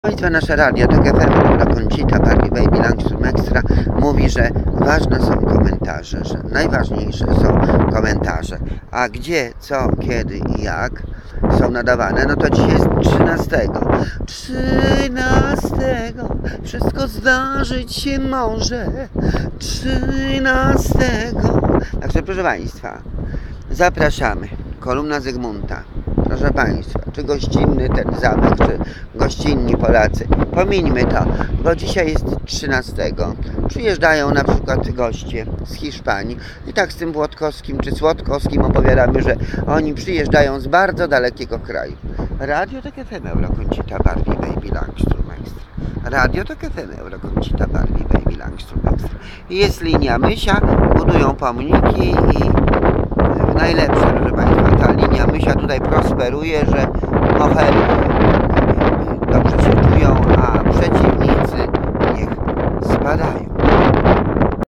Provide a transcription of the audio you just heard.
Państwa, nasze radio, tak FM, La Concita, Barbie Baby, Langstrom Extra mówi, że ważne są komentarze, że najważniejsze są komentarze. A gdzie, co, kiedy i jak są nadawane, no to dzisiaj jest 13. Wszystko zdarzyć się może. 13. Także proszę Państwa, zapraszamy. Kolumna Zygmunta. Proszę Państwa, czy gościnny ten zamek, czy gościnni Polacy. Pomińmy to, bo dzisiaj jest 13. Przyjeżdżają na przykład goście z Hiszpanii i tak z tym Włodkowskim czy Słodkowskim opowiadamy, że oni przyjeżdżają z bardzo dalekiego kraju. Radio tak FM, La Concita, Barbie Baby, Langstrom Extra. Radio tak FM, La Concita, Barbie Baby, Langstrom Extra. Jest linia Mysia, budują pomniki i najlepsze, proszę Państwa, ta linia Mysia tutaj prosperuje, że dobrze się